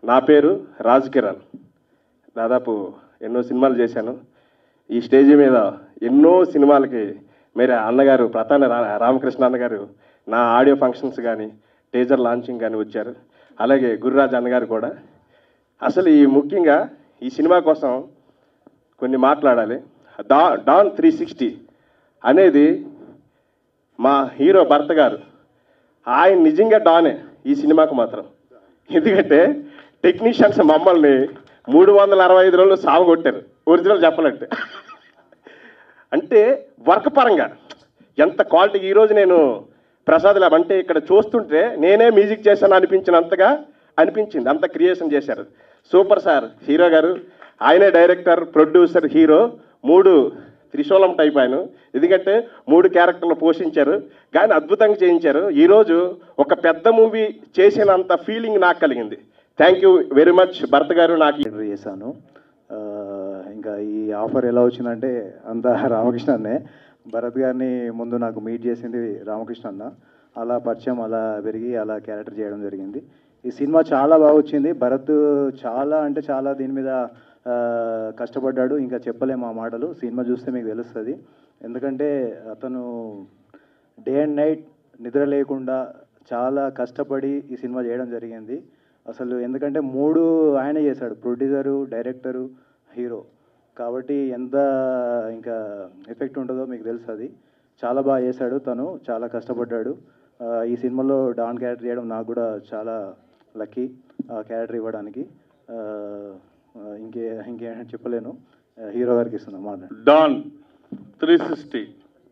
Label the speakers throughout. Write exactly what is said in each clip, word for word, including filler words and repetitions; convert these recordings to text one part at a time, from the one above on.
Speaker 1: నా పేరు రాజ్ కిరణ్. దాదాపు ఎన్నో సినిమాలు చేశాను. ఈ స్టేజ్ మీద ఎన్నో సినిమాలకి మీరు అన్నగారు ప్రతాన రామకృష్ణ అన్నగారు నా ఆడియో ఫంక్షన్స్ కానీ టీజర్ లాంచింగ్ కానీ వచ్చారు. అలాగే గురురాజ్ అన్నగారు కూడా. అసలు ఈ ముఖ్యంగా ఈ సినిమా కోసం కొన్ని మాట్లాడాలి. డా డాన్ త్రీ సిక్స్టీ అనేది మా హీరో భర్త గారు. ఆయన నిజంగా డానే ఈ సినిమాకు మాత్రం. ఎందుకంటే టెక్నీషియన్స్ మమ్మల్ని మూడు వందల అరవై ఐదు రోజులు సాగుకొట్టారు ఒరిజినల్ చెప్పాలంటే. అంటే వర్క్ పరంగా ఎంత క్వాలిటీ. ఈరోజు నేను ప్రసాద్ ల్యాబ్ అంటే ఇక్కడ చూస్తుంటే నేనే మ్యూజిక్ చేశాను అనిపించినంతగా అనిపించింది. అంత క్రియేషన్ చేశారు. సూపర్ సార్ హీరో గారు. ఆయనే డైరెక్టర్, ప్రొడ్యూసర్, హీరో, మూడు త్రిశూలం టైప్ ఆయన. ఎందుకంటే మూడు క్యారెక్టర్లు పోషించారు కానీ అద్భుతంగా చేయించారు. ఈరోజు ఒక పెద్ద మూవీ చేసినంత ఫీలింగ్ నాకు కలిగింది. Thank you very much Bharat గారు. నాకు
Speaker 2: చేశాను. ఇంకా ఈ ఆఫర్ ఎలా వచ్చిందంటే అంతా రామకృష్ణ అన్నే. భరత్ గారిని ముందు నాకు మీట్ చేసింది రామకృష్ణ అన్న. అలా పరిచయం, అలా పెరిగి అలా క్యారెక్టర్ చేయడం జరిగింది. ఈ సినిమా చాలా బాగా వచ్చింది. భరత్ చాలా అంటే చాలా దీని మీద కష్టపడ్డాడు. ఇంకా చెప్పలేము ఆ మాటలు. సినిమా చూస్తే మీకు తెలుస్తుంది. ఎందుకంటే అతను డే అండ్ నైట్ నిద్ర లేకుండా చాలా కష్టపడి ఈ సినిమా చేయడం జరిగింది. అసలు ఎందుకంటే మూడు ఆయనే చేశాడు, ప్రొడ్యూసరు, డైరెక్టరు, హీరో. కాబట్టి ఎంత ఇంకా ఎఫెక్ట్ ఉంటుందో మీకు తెలుస్తుంది. చాలా బాగా చేశాడు తను, చాలా కష్టపడ్డాడు. ఈ సినిమాలో డాన్ క్యారెక్టర్ చేయడం నాకు కూడా చాలా లక్కీ ఆ క్యారెక్టర్ ఇవ్వడానికి. ఇంకే ఇంకే చెప్పలేను. హీరో గారికి ఇస్తున్నాం మాట.
Speaker 3: డాన్ త్రీ సిక్స్టీ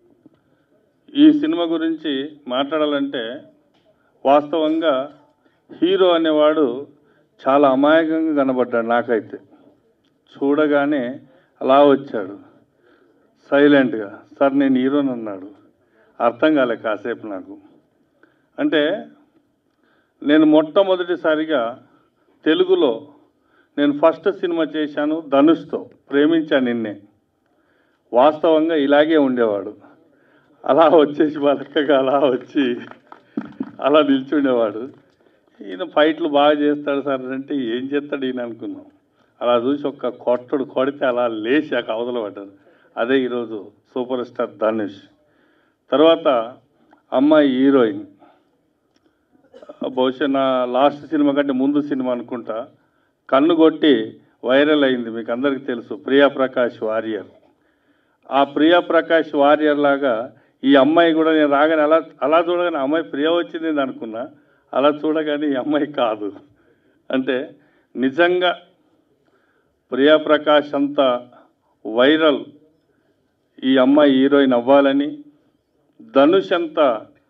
Speaker 3: ఈ సినిమా గురించి మాట్లాడాలంటే వాస్తవంగా హీరో అనేవాడు చాలా అమాయకంగా కనబడ్డాడు. నాకైతే చూడగానే అలా వచ్చాడు సైలెంట్గా. సార్ నేను హీరోని అన్నాడు. అర్థం కాలే కాసేపు నాకు. అంటే నేను మొట్టమొదటిసారిగా తెలుగులో నేను ఫస్ట్ సినిమా చేశాను ధనుష్తో, ప్రేమించాను నిన్నే. వాస్తవంగా ఇలాగే ఉండేవాడు. అలా వచ్చేసి బలక్కగా అలా వచ్చి అలా నిల్చుండేవాడు. ఈయన ఫైట్లు బాగా చేస్తాడు సార్ అంటే ఏం చేస్తాడు ఈయన అనుకున్నాం. అలా చూసి ఒక్క కొట్టడు కొడితే అలా లేచి ఆ కవతలు పడ్డారు. అదే ఈరోజు సూపర్ స్టార్ ధనుష్. తర్వాత అమ్మాయి హీరోయిన్, బహుశా నా లాస్ట్ సినిమా కంటే ముందు సినిమా అనుకుంటా, కన్ను కొట్టి వైరల్ అయింది, మీకు అందరికీ తెలుసు, ప్రియా ప్రకాష్ వారియర్. ఆ ప్రియా ప్రకాష్ వారియర్ లాగా ఈ అమ్మాయి కూడా నేను రాగానే అలా అలా చూడగానే అమ్మాయి ప్రియ వచ్చింది అనుకున్నా. అలా చూడగానే ఈ అమ్మాయి కాదు. అంటే నిజంగా ప్రియా ప్రకాష్ అంత వైరల్ ఈ అమ్మాయి హీరోయిన్ అవ్వాలని, ధనుష్ అంత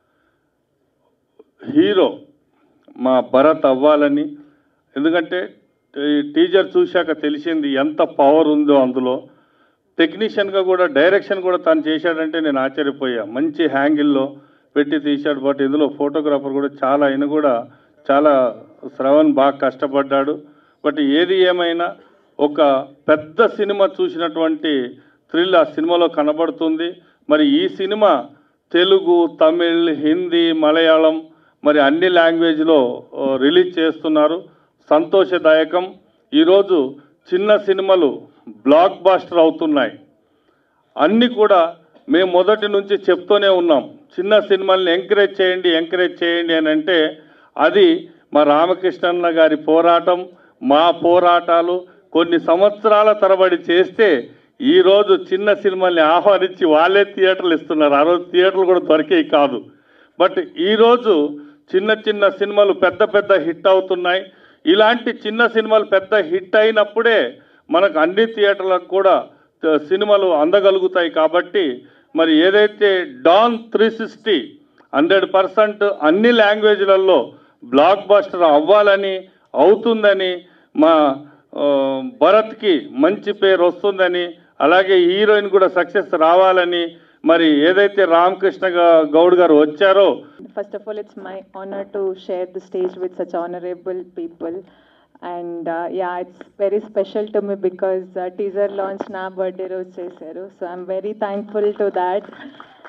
Speaker 3: హీరో మా భరత్ అవ్వాలని. ఎందుకంటే టీజర్ చూశాక తెలిసింది ఎంత పవర్ ఉందో అందులో. టెక్నీషియన్గా కూడా డైరెక్షన్ కూడా తను చేశాడంటే నేను ఆశ్చర్యపోయా. మంచి హ్యాంగిల్లో పెట్టి తీశాడు. బట్ ఇందులో ఫోటోగ్రాఫర్ కూడా చాలా, ఆయన కూడా చాలా, శ్రవణ్ బాగా కష్టపడ్డాడు. బట్ ఏది ఏమైనా ఒక పెద్ద సినిమా చూసినటువంటి థ్రిల్ ఆ సినిమాలో కనబడుతుంది. మరి ఈ సినిమా తెలుగు, తమిళ్, హిందీ, మలయాళం మరి అన్ని లాంగ్వేజ్లో రిలీజ్ చేస్తున్నారు. సంతోషదాయకం. ఈరోజు చిన్న సినిమాలు బ్లాక్ బాస్టర్ అవుతున్నాయి. అన్నీ కూడా మేము మొదటి నుంచి చెప్తూనే ఉన్నాం, చిన్న సినిమాల్ని ఎంకరేజ్ చేయండి ఎంకరేజ్ చేయండి అని. అంటే అది మా రామకృష్ణన్న గారి పోరాటం, మా పోరాటాలు కొన్ని సంవత్సరాల తరబడి చేస్తే ఈరోజు చిన్న సినిమాల్ని ఆహ్వానించి వాళ్ళే థియేటర్లు ఇస్తున్నారు. ఆ రోజు థియేటర్లు కూడా దొరికేవి కాదు. బట్ ఈరోజు చిన్న చిన్న సినిమాలు పెద్ద పెద్ద హిట్ అవుతున్నాయి. ఇలాంటి చిన్న సినిమాలు పెద్ద హిట్ అయినప్పుడే మనకు అన్ని థియేటర్లకు కూడా సినిమాలు అందగలుగుతాయి. కాబట్టి మరి ఏదైతే Don three sixty hundred percent అన్ని లాంగ్వేజ్లలో బ్లాక్ బస్టర్ అవ్వాలని, అవుతుందని, మా భరత్కి మంచి పేరు వస్తుందని, అలాగే హీరోయిన్ కూడా సక్సెస్ రావాలని, మరి ఏదైతే రామకృష్ణ గౌడ్ గారు వచ్చారో.
Speaker 4: First of all it's my honour to share the stage with such honourable people. And uh, yeah, it's very special to me because uh, teaser launch na birthday road chesaru, so I'm very thankful to that.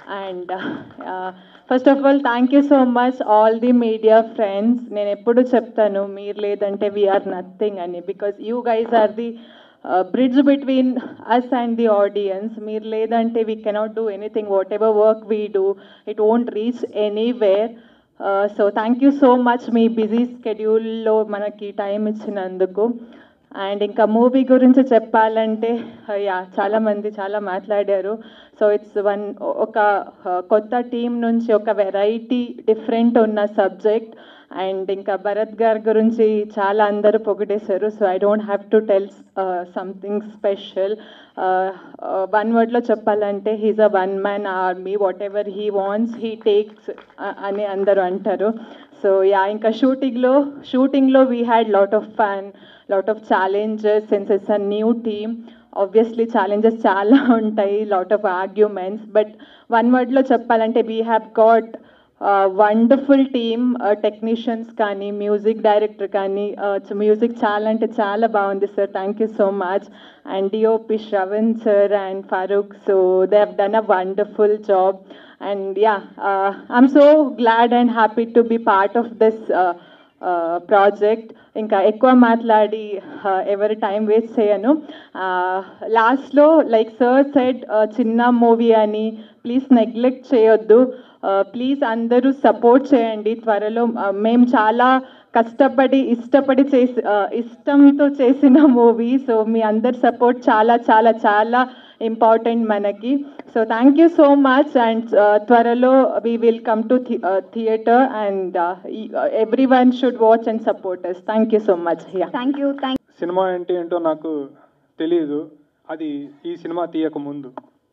Speaker 4: And uh, uh, first of all, thank you so much, all the media friends. నేను ఎప్పుడు చెప్తాను మీరు లేదంటే we are nothing అని, because you guys are the bridge between us and the audience. మీరు లేదంటే we cannot do anything. Whatever work we do, it won't reach anywhere. So thank you so much మీ busy స్కెడ్యూల్లో మనకి time ఇచ్చినందుకు. And ఇంకా movie గురించి చెప్పాలంటే yeah చాలామంది చాలా మాట్లాడారు. సో ఇట్స్ వన్ ఒక కొత్త టీం నుంచి ఒక వెరైటీ డిఫరెంట్ ఉన్న సబ్జెక్ట్. అండ్ ఇంకా భరత్ గారి గురించి చాలా అందరూ పొగిడేశారు. So I don't have to tell something special. One వర్డ్లో చెప్పాలంటే he's a one man army. Whatever he wants he takes అని అందరూ అంటారు. సో యా ఇంకా షూటింగ్లో షూటింగ్లో we had lot of fun, lot of challenges since it's a new team. Obviously challenges చాలా ఉంటాయి, lot of arguments. But one వర్డ్లో చెప్పాలంటే we have got wonderful team. Technicians కానీ, మ్యూజిక్ డైరెక్టర్ కానీ, మ్యూజిక్ చాలా అంటే చాలా బాగుంది sir. Thank you so much. And DOP Shravan sir and Farooq, so they have done a wonderful job. And yeah, uh, I'm so glad and happy to be part of this uh, uh, project. ఇంకా ఎక్కువ మాట్లాడి ఎవరి time waste చేయను. లాస్ట్లో like sir said చిన్న movie అని, please neglect చేయొద్దు. Please అందరూ సపోర్ట్ చేయండి. త్వరలో మేము చాలా కష్టపడి ఇష్టపడి చేసి ఇష్టంతో చేసిన మూవీ. సో మీ అందరి సపోర్ట్ చాలా చాలా చాలా ఇంపార్టెంట్ మనకి. So thank you so much. And త్వరలో we will come to theatre and every one should watch and support us. Thank you so much.
Speaker 5: Thank you. Thank
Speaker 6: cinema అంటే ఏంటో నాకు తెలియదు, అది ఈ సినిమా తీయక ముందు.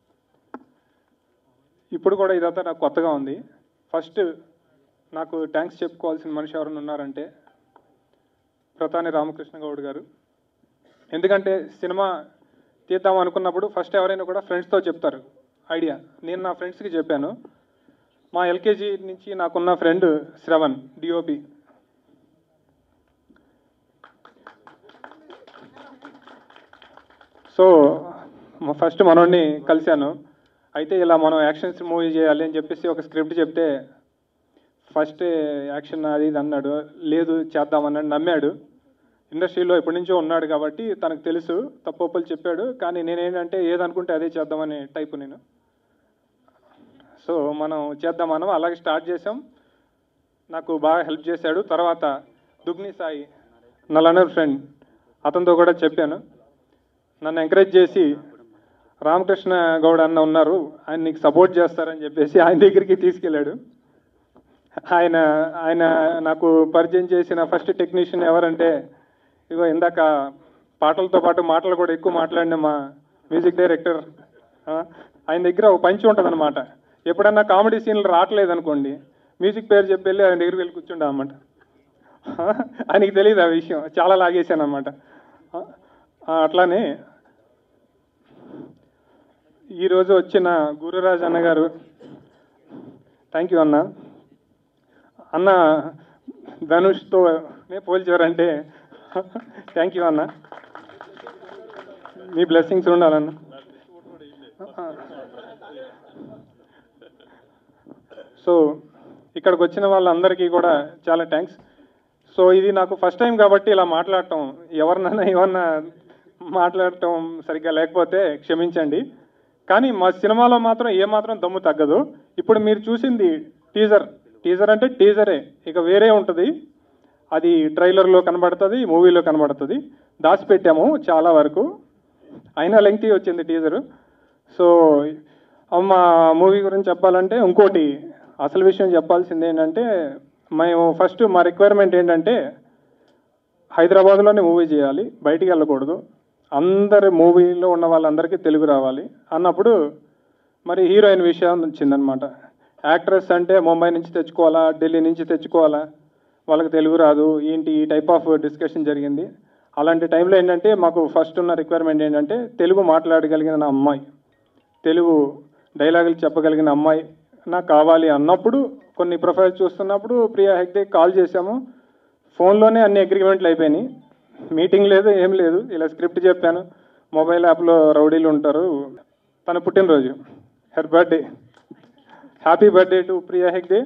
Speaker 6: ఇప్పుడు కూడా ఇదంతా నాకు కొత్తగా ఉంది. ఫస్ట్ నాకు థ్యాంక్స్ చెప్పుకోవాల్సిన మనిషి ఎవరైనా ఉన్నారంటే ప్రతాని రామకృష్ణ గౌడ్ గారు. ఎందుకంటే సినిమా తీద్దాం అనుకున్నప్పుడు ఫస్ట్ ఎవరైనా కూడా ఫ్రెండ్స్తో చెప్తారు ఐడియా. నేను నా ఫ్రెండ్స్కి చెప్పాను. మా ఎల్కేజీ నుంచి నాకున్న friend Shravan DOP. So first మనోడిని కలిశాను. అయితే ఇలా మనం యాక్షన్స్ మూవీ చేయాలి అని చెప్పేసి ఒక స్క్రిప్ట్ చెప్తే ఫస్ట్ యాక్షన్ అది ఇది అన్నాడు. లేదు చేద్దామన్నాడు, నమ్మాడు. ఇండస్ట్రీలో ఎప్పటి నుంచో ఉన్నాడు కాబట్టి తనకు తెలుసు, తప్పొప్పులు చెప్పాడు. కానీ నేనేంటంటే ఏదనుకుంటే అదే చేద్దామనే టైపు నేను. సో మనం చేద్దామన్నాం, అలాగే స్టార్ట్ చేసాం. నాకు బాగా హెల్ప్ చేశాడు. తర్వాత దుగ్ని సాయి నల్లనర్ ఫ్రెండ్, అతనితో కూడా చెప్పాను. నన్ను ఎంకరేజ్ చేసి రామకృష్ణ గౌడ్ అన్న ఉన్నారు, ఆయన నీకు సపోర్ట్ చేస్తారని చెప్పేసి ఆయన దగ్గరికి తీసుకెళ్ళాడు. ఆయన ఆయన నాకు పరిచయం చేసిన ఫస్ట్ టెక్నీషియన్ ఎవరంటే ఇగో ఇందాక పాటలతో పాటు మాటలు కూడా ఎక్కువ మాట్లాడిన మా మ్యూజిక్ డైరెక్టర్. ఆయన దగ్గర ఒక పంచి ఉంటుంది అనమాట. ఎప్పుడన్నా కామెడీ సీన్లు రావట్లేదు అనుకోండి, మ్యూజిక్ పేరు చెప్పి వెళ్ళి ఆయన దగ్గరికి వెళ్ళి కూర్చుంటా అనమాట. ఆయనకి తెలియదు ఆ విషయం, చాలా లాగేశాను అనమాట. అట్లానే ఈరోజు వచ్చిన గురురాజ్ అన్న గారు, థ్యాంక్ యూ అన్న. అన్న ధనుష్తో పోల్చారంటే థ్యాంక్ యూ అన్న, మీ బ్లెస్సింగ్స్ ఉండాలన్న. సో ఇక్కడికి వచ్చిన వాళ్ళందరికీ కూడా చాలా థ్యాంక్స్. సో ఇది నాకు ఫస్ట్ టైం కాబట్టి ఇలా మాట్లాడటం, ఎవరినైనా ఏమన్నా మాట్లాడటం సరిగ్గా లేకపోతే క్షమించండి. కానీ మా సినిమాలో మాత్రం ఏమాత్రం దమ్ము తగ్గదు. ఇప్పుడు మీరు చూసింది టీజర్. టీజర్ అంటే టీజరే, ఇక వేరే ఉంటుంది. అది ట్రైలర్లో కనబడుతుంది, మూవీలో కనబడుతుంది. దాచిపెట్టాము చాలా వరకు, అయినా లెంగ్తీ వచ్చింది టీజరు. సో మా మూవీ గురించి చెప్పాలంటే ఇంకోటి అసలు విషయం చెప్పాల్సింది ఏంటంటే, మేము ఫస్ట్ మా రిక్వైర్మెంట్ ఏంటంటే హైదరాబాద్లోనే మూవీ చేయాలి, బయటికి వెళ్ళకూడదు, అందరి మూవీలో ఉన్న వాళ్ళందరికీ తెలుగు రావాలి అన్నప్పుడు మరి హీరోయిన్ విషయం వచ్చిందనమాట. యాక్ట్రెస్ అంటే ముంబై నుంచి తెచ్చుకోవాలా, ఢిల్లీ నుంచి తెచ్చుకోవాలా, వాళ్ళకి తెలుగు రాదు ఏంటి, ఈ టైప్ ఆఫ్ డిస్కషన్ జరిగింది. అలాంటి టైంలో ఏంటంటే మాకు ఫస్ట్ ఉన్న రిక్వైర్మెంట్ ఏంటంటే తెలుగు మాట్లాడగలిగిన అమ్మాయి, తెలుగు డైలాగులు చెప్పగలిగిన అమ్మాయి నాకు కావాలి అన్నప్పుడు కొన్ని ప్రొఫైల్స్ చూస్తున్నప్పుడు ప్రియా హెగ్డే కాల్ చేశాము. ఫోన్లోనే అన్ని అగ్రిమెంట్లు అయిపోయినాయి, మీటింగ్ లేదు ఏం లేదు. ఇలా స్క్రిప్ట్ చెప్పాను, మొబైల్ యాప్లో రౌడీలు ఉంటారు, తన పుట్టినరోజు, her birthday. Happy birthday to Priya Hegde.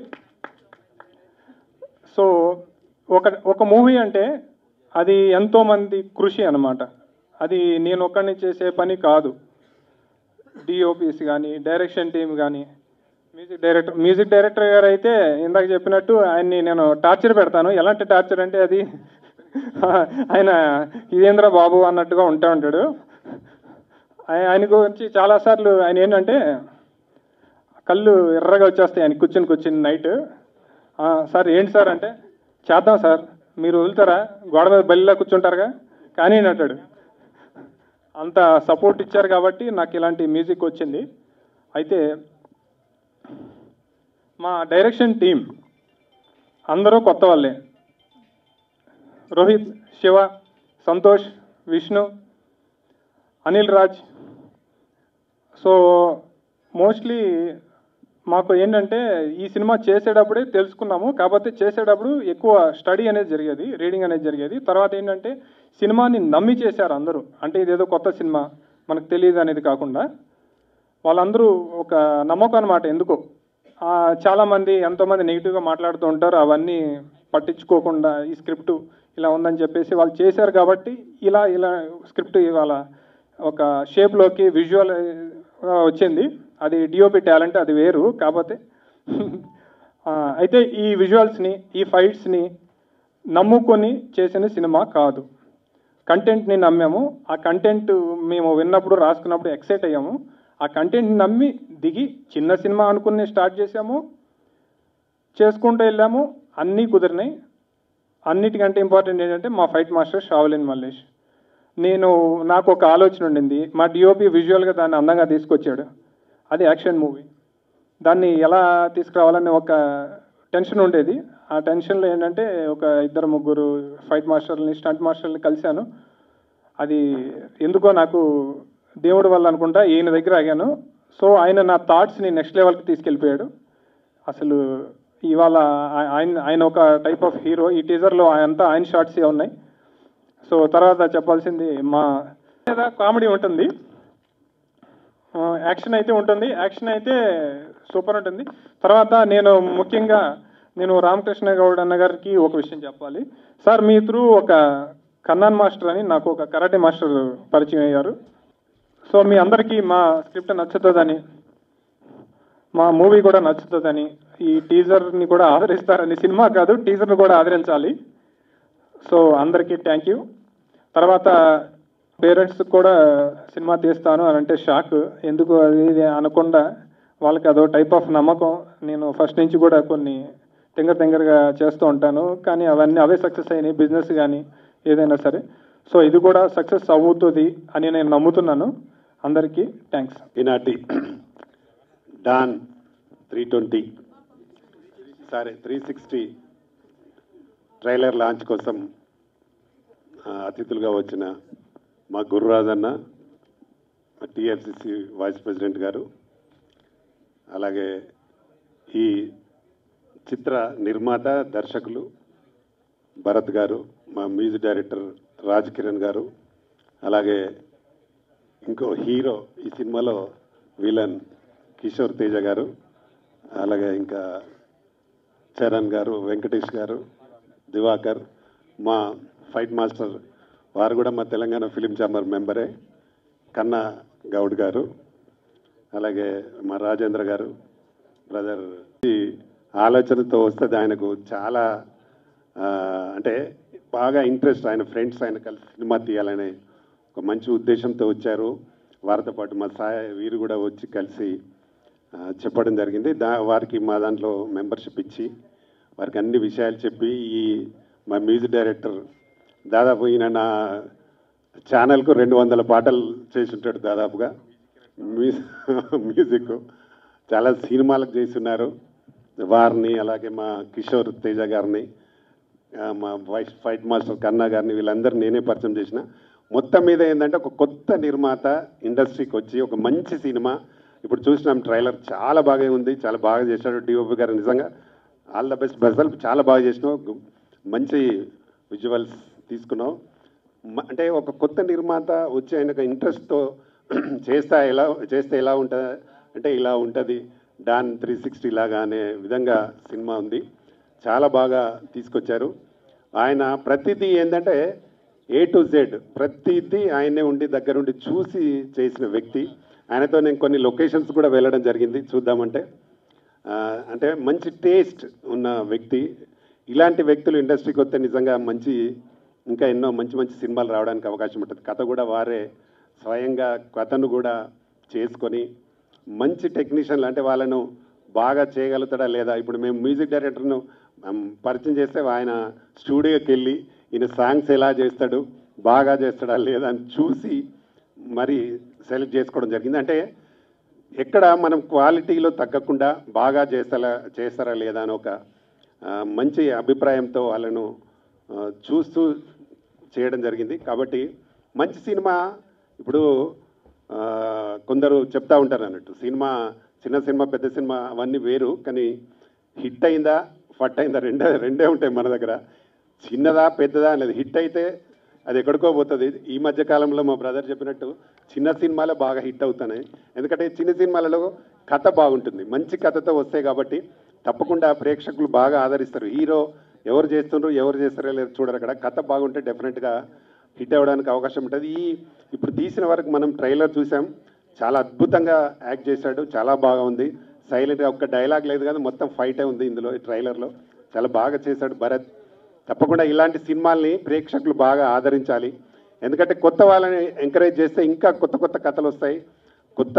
Speaker 6: So ఒక ఒక మూవీ అంటే అది ఎంతోమంది కృషి అన్నమాట. అది నేను ఒక్కడిని చేసే పని కాదు. డిఓపిస్ కానీ, డైరెక్షన్ టీమ్ కానీ, మ్యూజిక్ డైరెక్టర్ మ్యూజిక్ డైరెక్టర్ గారు అయితే ఇందాక చెప్పినట్టు ఆయన్ని నేను టార్చర్ పెడతాను. ఎలాంటి టార్చర్ అంటే అది ఆయన ఇదేంద్ర బాబు అన్నట్టుగా ఉంటా ఉంటాడు. ఆయన గురించి చాలాసార్లు ఆయన ఏంటంటే కళ్ళు ఎర్రగా వచ్చేస్తాయి ఆయన కూర్చొని కూర్చుని నైట్. సార్ ఏంటి సార్ అంటే, చేద్దాం సార్, మీరు వదులుతారా, గోడ మీద బల్లిలా కూర్చుంటారుగా కానీ అంటాడు. అంత సపోర్ట్ ఇచ్చారు కాబట్టి నాకు ఇలాంటి మ్యూజిక్ వచ్చింది. అయితే మా డైరెక్షన్ టీం అందరూ కొత్త వాళ్ళే. రోహిత్, శివ, సంతోష్, విష్ణు, అనిల్ రాజ్. సో మోస్ట్లీ మాకు ఏంటంటే ఈ సినిమా చేసేటప్పుడే తెలుసుకున్నాము. కాకపోతే చేసేటప్పుడు ఎక్కువ స్టడీ అనేది జరిగేది, రీడింగ్ అనేది జరిగేది. తర్వాత ఏంటంటే సినిమాని నమ్మి చేశారు అందరూ. అంటే ఇదేదో కొత్త సినిమా మనకు తెలియదు అనేది కాకుండా వాళ్ళందరూ ఒక నమ్మకం అన్నమాట. ఎందుకో చాలామంది ఎంతోమంది నెగిటివ్గా మాట్లాడుతూ ఉంటారు, అవన్నీ పట్టించుకోకుండా ఈ స్క్రిప్ట్ ఇలా ఉందని చెప్పేసి వాళ్ళు చేశారు. కాబట్టి ఇలా ఇలా స్క్రిప్ట్ ఇవాళ ఒక షేప్లోకి విజువల్ వచ్చింది. అది డిఓపి టాలెంట్, అది వేరు. కాకపోతే అయితే ఈ విజువల్స్ని, ఈ ఫైట్స్ని నమ్ముకొని చేసిన సినిమా కాదు. కంటెంట్ని నమ్మాము. ఆ కంటెంట్ మేము విన్నప్పుడు, రాసుకున్నప్పుడు ఎక్సైట్ అయ్యాము. ఆ కంటెంట్ని నమ్మి దిగి చిన్న సినిమా అనుకుని స్టార్ట్ చేసాము, చేసుకుంటూ వెళ్ళాము. అన్నీ కుదిరినాయి. అన్నిటికంటే ఇంపార్టెంట్ ఏంటంటే మా ఫైట్ మాస్టర్ షావులిన్ మల్లేష్. నేను నాకు ఒక ఆలోచన ఉండింది, మా డిఓపి విజువల్గా దాన్ని అందంగా తీసుకొచ్చాడు. అది యాక్షన్ మూవీ, దాన్ని ఎలా తీసుకురావాలని ఒక టెన్షన్ ఉండేది. ఆ టెన్షన్లో ఏంటంటే ఒక ఇద్దరు ముగ్గురు ఫైట్ మాస్టర్ని, స్టంట్ మాస్టర్ని కలిశాను. అది ఎందుకో నాకు దేవుడి వల్ల అనుకుంటా ఈయన దగ్గర ఆగాను. సో ఆయన నా థాట్స్ని నెక్స్ట్ లెవెల్కి తీసుకెళ్ళిపోయాడు. అసలు ఇవాళ ఆయన ఆయన ఒక టైప్ ఆఫ్ హీరో. ఈ టీజర్లో అంతా ఆయన షార్ట్సే ఉన్నాయి. సో తర్వాత చెప్పాల్సింది మా కామెడీ ఉంటుంది, యాక్షన్ అయితే ఉంటుంది. యాక్షన్ అయితే సూపర్ ఉంటుంది. తర్వాత నేను ముఖ్యంగా నేను రామకృష్ణ గౌడ్ అన్న గారికి ఒక విషయం చెప్పాలి. సార్ మీ త్రూ ఒక కన్నాన్ మాస్టర్ అని నాకు ఒక కరాటే మాస్టర్ పరిచయం అయ్యారు. సో మీ అందరికీ మా స్క్రిప్ట్ నచ్చుతుందని, మా మూవీ కూడా నచ్చుతుందని, ఈ టీజర్ని కూడా ఆదరిస్తారని, సినిమా కాదు టీజర్ని కూడా ఆదరించాలి. సో అందరికీ థ్యాంక్ యూ. తర్వాత పేరెంట్స్ కూడా సినిమా తీస్తాను అని అంటే షాక్. ఎందుకు అది ఇది అనకుండా వాళ్ళకి అదో టైప్ ఆఫ్ నమ్మకం. నేను ఫస్ట్ నుంచి కూడా కొన్ని తింగర్ తింగర్గా చేస్తూ ఉంటాను, కానీ అవన్నీ అవే సక్సెస్ అయినాయి, బిజినెస్ కానీ ఏదైనా సరే. సో ఇది కూడా సక్సెస్ అవుతుంది అని నేను నమ్ముతున్నాను. అందరికీ థ్యాంక్స్.
Speaker 5: ఈనాటి Don three twenty sorry three sixty trailer launch కోసం అతిథులుగా వచ్చిన మా గురురాజన్న, మా టీఎఫ్సిసి వైస్ ప్రెసిడెంట్ గారు, అలాగే ఈ చిత్ర నిర్మాత దర్శకులు భరత్ గారు, మా మ్యూజిక్ డైరెక్టర్ రాజ్ కిరణ్ గారు, అలాగే ఇంకో హీరో ఈ సినిమాలో విలన్ కిషోర్ తేజ గారు, అలాగే ఇంకా చరణ్ గారు, వెంకటేష్ గారు, దివాకర్, మా ఫైట్ మాస్టర్ వారు కూడా మా తెలంగాణ ఫిలిం ఛాంబర్ మెంబరే కన్నా గౌడ్ గారు, అలాగే మా రాజేంద్ర గారు బ్రదర్. ఈ ఆలోచనతో వస్తుంది ఆయనకు చాలా అంటే బాగా ఇంట్రెస్ట్. ఆయన ఫ్రెండ్స్ ఆయన కలిసి సినిమా తీయాలనే ఒక మంచి ఉద్దేశంతో వచ్చారు. వారితో పాటు మా సాయ వీరు కూడా వచ్చి కలిసి చెప్పడం జరిగింది. దా వారికి మా దాంట్లో మెంబర్షిప్ ఇచ్చి వారికి అన్ని విషయాలు చెప్పి, ఈ మా మ్యూజిక్ డైరెక్టర్ దాదాపు ఈయన నా ఛానల్కు రెండు వందల పాటలు చేసి ఉంటాడు దాదాపుగా. మ్యూజిక్ చాలా సినిమాలకు చేస్తున్నారు. వారిని, అలాగే మా కిషోర్ తేజ గారిని, మా వైస్ ఫైట్ మాస్టర్ కన్నా గారిని, వీళ్ళందరినీ నేనే పరిచయం చేసిన. మొత్తం మీద ఏంటంటే ఒక కొత్త నిర్మాత ఇండస్ట్రీకి వచ్చి ఒక మంచి సినిమా ఇప్పుడు చూసినాం. ట్రైలర్ చాలా బాగా ఉంది, చాలా బాగా చేశాడు డిఓపి గారు. నిజంగా ఆల్ ద బెస్ట్ బెస్ట్, చాలా బాగా చేసినావు, మంచి విజువల్స్ తీసుకున్నావు. అంటే ఒక కొత్త నిర్మాత వచ్చి ఆయన ఇంట్రెస్ట్తో చేస్తా ఎలా చేస్తే ఎలా ఉంటుంది అంటే ఇలా ఉంటుంది, డాన్ త్రీ సిక్స్టీ లాగా అనే విధంగా సినిమా ఉంది. చాలా బాగా తీసుకొచ్చారు. ఆయన ప్రతిదీ ఏంటంటే ఏ టు జెడ్ ప్రతిదీ ఆయనే ఉండి దగ్గరుండి చూసి చేసిన వ్యక్తి. ఆయనతో నేను కొన్ని లొకేషన్స్ కూడా వెళ్ళడం జరిగింది చూద్దామంటే. అంటే మంచి టేస్ట్ ఉన్న వ్యక్తి. ఇలాంటి వ్యక్తులు ఇండస్ట్రీకి వస్తే నిజంగా మంచి ఇంకా ఎన్నో మంచి మంచి సినిమాలు రావడానికి అవకాశం ఉంటుంది. కథ కూడా వారే స్వయంగా కథను కూడా చేసుకొని మంచి టెక్నీషియన్లు అంటే వాళ్ళను బాగా చేయగలుగుతాడా లేదా. ఇప్పుడు మేము మ్యూజిక్ డైరెక్టర్ను పరిచయం చేస్తే ఆయన స్టూడియోకి వెళ్ళి ఈయన సాంగ్స్ ఎలా చేస్తాడు, బాగా చేస్తాడా లేదా అని చూసి మరి సెలెక్ట్ చేసుకోవడం జరిగింది. అంటే ఎక్కడ మనం క్వాలిటీలో తగ్గకుండా బాగా చేస్తారా చేస్తారా లేదా అని ఒక మంచి అభిప్రాయంతో వాళ్ళను చూస్తూ చేయడం జరిగింది. కాబట్టి మంచి సినిమా ఇప్పుడు కొందరు చెప్తా ఉంటారు అన్నట్టు, సినిమా చిన్న సినిమా పెద్ద సినిమా అవన్నీ వేరు, కానీ హిట్ అయిందా ఫట్ అయిందా రెండే రెండే ఉంటాయి మన దగ్గర. చిన్నదా పెద్దదా అనేది హిట్ అయితే అది ఎక్కడికో పోతుంది. ఈ మధ్య కాలంలో మా బ్రదర్ చెప్పినట్టు చిన్న సినిమాలే బాగా హిట్ అవుతున్నాయి. ఎందుకంటే చిన్న సినిమాలలో కథ బాగుంటుంది, మంచి కథతో వస్తాయి కాబట్టి తప్పకుండా ప్రేక్షకులు బాగా ఆదరిస్తారు. హీరో ఎవరు చేస్తుండ్రు ఎవరు చేస్తారో లేదు చూడరు, అక్కడ కథ బాగుంటే డెఫినెట్గా హిట్ అవ్వడానికి అవకాశం ఉంటుంది. ఈ ఇప్పుడు తీసిన వరకు మనం ట్రైలర్ చూసాం, చాలా అద్భుతంగా యాక్ట్ చేశాడు, చాలా బాగా ఉంది. సైలెంట్గా ఒక్క డైలాగ్ లేదు కదా, మొత్తం ఫైటే ఉంది ఇందులో ఈ ట్రైలర్లో. చాలా బాగా చేశాడు భరత్. తప్పకుండా ఇలాంటి సినిమాల్ని ప్రేక్షకులు బాగా ఆదరించాలి. ఎందుకంటే కొత్త వాళ్ళని ఎంకరేజ్ చేస్తే ఇంకా కొత్త కొత్త కథలు వస్తాయి, కొత్త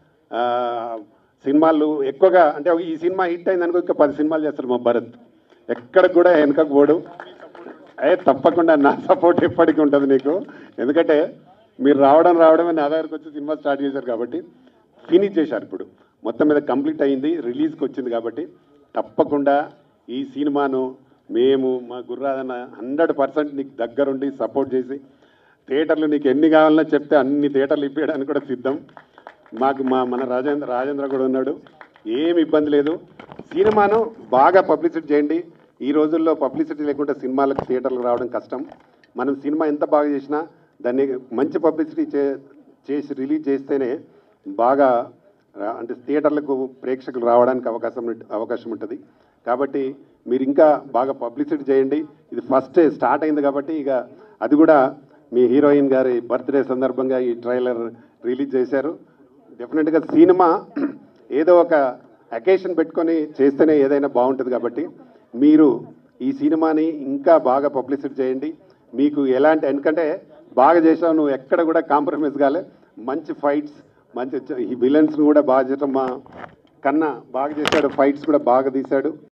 Speaker 5: సినిమాలు ఎక్కువగా. అంటే ఈ సినిమా హిట్ అయింది అనుకో ఇంకా పది సినిమాలు చేస్తారు మా భరత్, ఎక్కడ కూడా వెనకకు పోడు. అయ్యే తప్పకుండా నా సపోర్ట్ ఎప్పటికీ ఉంటుంది నీకు. ఎందుకంటే మీరు రావడం రావడమే నా దగ్గరకు వచ్చి సినిమా స్టార్ట్ చేశారు కాబట్టి ఫినిష్ చేశారు. ఇప్పుడు మొత్తం మీద కంప్లీట్ అయింది, రిలీజ్కి వచ్చింది. కాబట్టి తప్పకుండా ఈ సినిమాను మేము మా గుర్రాదన్న హండ్రెడ్ పర్సెంట్ నీకు దగ్గరుండి సపోర్ట్ చేసి థియేటర్లు నీకు ఎన్ని కావాలన్నా చెప్తే అన్ని థియేటర్లు ఇప్పించడానికి కూడా సిద్ధం. మాకు మా మన రాజేంద్ర రాజేంద్ర కూడా ఉన్నాడు, ఏమి ఇబ్బంది లేదు. సినిమాను బాగా పబ్లిసిటీ చేయండి. ఈ రోజుల్లో పబ్లిసిటీ లేకుండా సినిమాలకు థియేటర్లు రావడం కష్టం. మనం సినిమా ఎంత బాగా చేసినా దాన్ని మంచి పబ్లిసిటీ చే చేసి రిలీజ్ చేస్తేనే బాగా అంటే థియేటర్లకు ప్రేక్షకులు రావడానికి అవకాశం అవకాశం ఉంటుంది. కాబట్టి మీరు ఇంకా బాగా పబ్లిసిటీ చేయండి. ఇది ఫస్ట్ స్టార్ట్ అయింది కాబట్టి ఇక అది కూడా మీ హీరోయిన్ గారి బర్త్డే సందర్భంగా ఈ ట్రైలర్ రిలీజ్ చేశారు. డెఫినెట్గా సినిమా ఏదో ఒక అకేషన్ పెట్టుకొని చేస్తేనే ఏదైనా బాగుంటుంది. కాబట్టి మీరు ఈ సినిమాని ఇంకా బాగా పబ్లిసిటీ చేయండి. మీకు ఎలాంటి ఎందుకంటే బాగా చేసావు, నువ్వు ఎక్కడ కూడా కాంప్రమైజ్ కాలే. మంచి ఫైట్స్, మంచి ఈ విలన్స్ని కూడా బాగా చేయటం మా కన్నా బాగా చేశాడు, ఫైట్స్ కూడా బాగా తీశాడు.